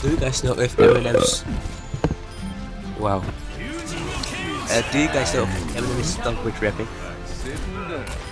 Do you guys know if Eminem's... Wow. Do you guys know if Eminem is done with rapping?